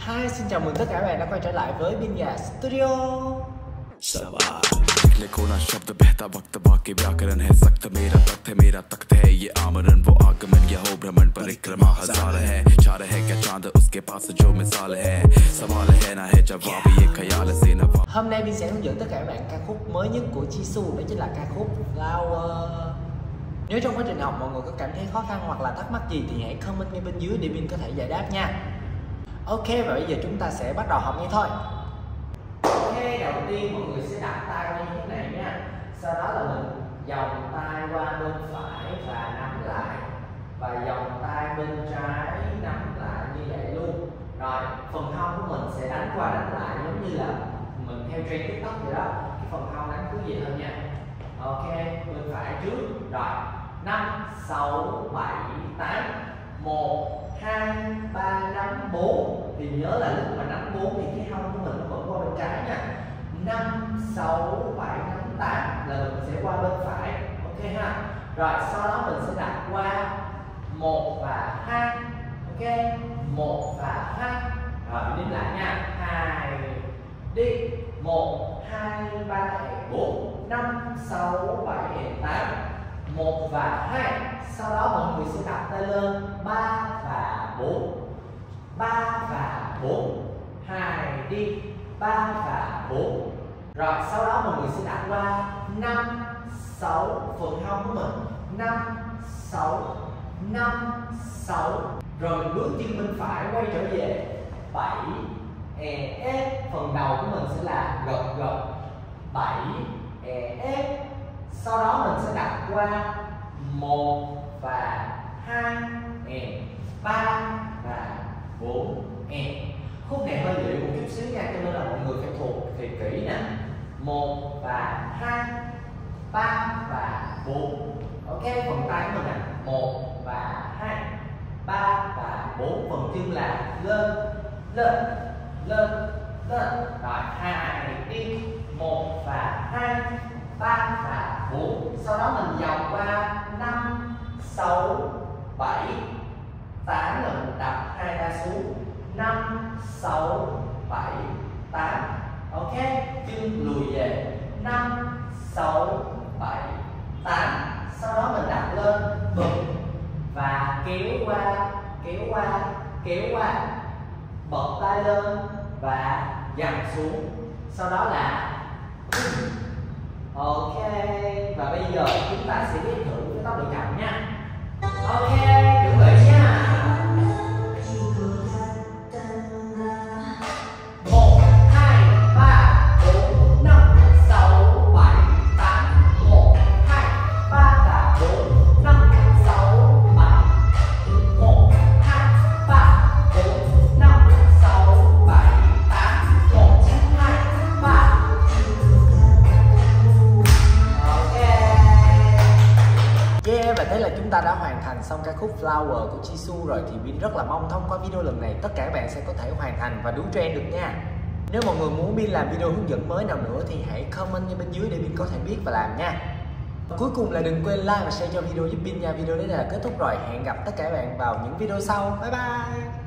Hi, xin chào mừng tất cả các bạn đã quay trở lại với Binya Studio. निकले कोना शब्द बहता वक्त बाकी व्याकरण है सख्त मेरा तख्त है मेरा तख्त है ये आमरण वो आगमन ये हो भ्रमण परिक्रमा हजार है चार है क्या चांद उसके पास जो मिसाल है सवाल है ना है जवाब ये ख्याल से न Hôm nay Bin sẽ hướng dẫn tất cả các bạn ca khúc mới nhất của Jisoo, đó chính là ca khúc Flower. Nếu trong quá trình học mọi người có cảm thấy khó khăn hoặc là thắc mắc gì thì hãy comment ngay bên dưới để Bin có thể giải đáp nha. Ok, và bây giờ chúng ta sẽ bắt đầu học ngay thôi. Ok, đầu tiên mọi người sẽ đặt tay qua như thế này nha. Sau đó là mình vòng tay qua bên phải và nắm lại, và vòng tay bên trái nắm lại như vậy luôn. Rồi, phần hông của mình sẽ đánh qua đánh lại giống như là mình theo trend TikTok vậy đó. Cái phần hông đánh cứ vậy thôi nha. Ok, bên phải trước. Rồi, 5, 6, 7, 8 1, 2, 3, 5, 4. Thì nhớ là lúc mà nắm 4 thì cái hông của mình nó vẫn qua bên trái nha. 5, 6, 7, 8 là mình sẽ qua bên phải. Ok ha. Rồi sau đó mình sẽ đặt qua 1 và 2. Ok, 1 và 2. Rồi mình đếm lại nha. 2 đi. 1, 2, 3, 4, 5, 6, 7, 8. 1 và 2. Sau đó mọi người sẽ đặt tay lên 3 và 4. 3 và 4. 2 đi. 3 và 4. Rồi sau đó mọi người sẽ đặt qua 5, 6 phần hông của mình. 5, 6, 5, 6. Rồi mình bước chân bên phải quay trở về 7 phần đầu của mình sẽ là gật gật 7 sau đó mình sẽ đặt qua 1 và 2 3 và 4 khúc này hơi liệu một chút xíu nha, cho nên là mọi người phải thuộc thì kỹ nè. 1 và 2 3 và 4. Ok, phần tay của mình nè. 1 và 2 3 và 4. Phần chân là lên lên lên lên. Rồi 2 đi. 1 và 2 3 và 4. Sau đó mình vòng qua 5 6 7 8 là mình đặt hai tay xuống. 5 6 7 8. Ok, chân lùi về 5 6 7 8. Sau đó mình đặt lên bật và kéo qua kéo qua kéo qua, bật tay lên và dằn xuống. Sau đó là ok, và bây giờ chúng ta sẽ đi thử cái tốc độ chậm nha. Ok, chuẩn bị nha. 1 2 3 4 5 6 7 8. 1 2 3 và 4 5 6 7. 1 2 3 4 5 6 7 8. 1 2 3. Yeah, và thế là chúng ta đã hoàn thành xong ca khúc Flower của Jisoo rồi. Thì Bin rất là mong thông qua video lần này tất cả các bạn sẽ có thể hoàn thành và đu trend được nha. Nếu mọi người muốn Bin làm video hướng dẫn mới nào nữa thì hãy comment ngay bên dưới để Bin có thể biết và làm nha. Và cuối cùng là đừng quên like và share cho video giúp Bin nha. Video đến đây là kết thúc rồi. Hẹn gặp tất cả các bạn vào những video sau. Bye bye.